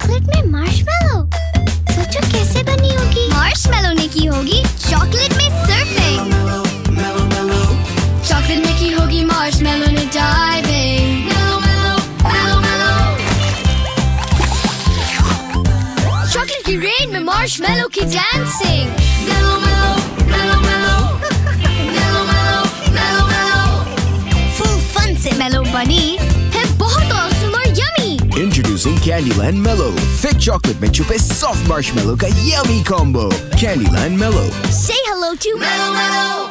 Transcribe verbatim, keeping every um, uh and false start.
Chocolate में marshmallow, सोचो कैसे बनी होगी। मार्शमेलो ने की होगी चॉकलेट में सर्फिंग, चॉकलेट में की होगी मार्शमेलो ने डाइविंग। मेलो मेलो मेलो मेलो, चॉकलेट की रेन में मार्शमेलो की डांसिंग। मेलो मेलो मेलो मेलो मेलो मेलो मेलो मेलो, फुल फन से मेलो बनी है बहुत ऑसम और yummy. Introducing Candyland Mellow, thick chocolate में छुपे soft marshmallow का yummy combo. Candyland Mellow. Say hello to Mellow Mellow.